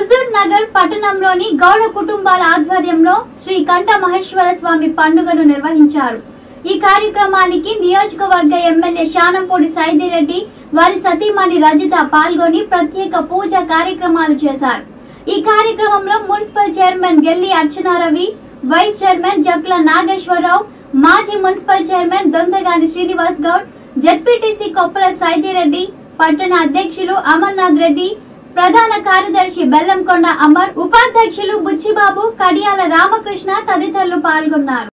హుజూర్ నగర్ పట్టణంలోని గౌడ కుటుంబాల ఆధ్వర్యంలో శ్రీ కంఠ మహేశ్వర స్వామి పండుగను నిర్వహించారు। ఈ కార్యక్రమానికి నియోజకవర్గ ఎమ్మెల్యే శానంపూడి సైదిరెడ్డి వారి సతీమణి రజిత పాల్గొని ప్రత్యేక పూజా కార్యక్రమాలు చేశారు। ఈ కార్యక్రమంలో municipal chairman Gelli Archana Ravi, vice chairman Jakla Nageswara Rao, మాజీ municipal chairman Dontagani Srinivas Goud, ZPTC Koppala Saidireddy, పట్టణ అధ్యక్షులు అమర్నాథ్ రెడ్డి, ప్రధాన కార్యదర్శి బెల్లంకొండ అమర్, ఉపాధ్యక్షులు బుచ్చిబాబు, కడియాల రామకృష్ణ తదితరులు పాల్గొన్నారు।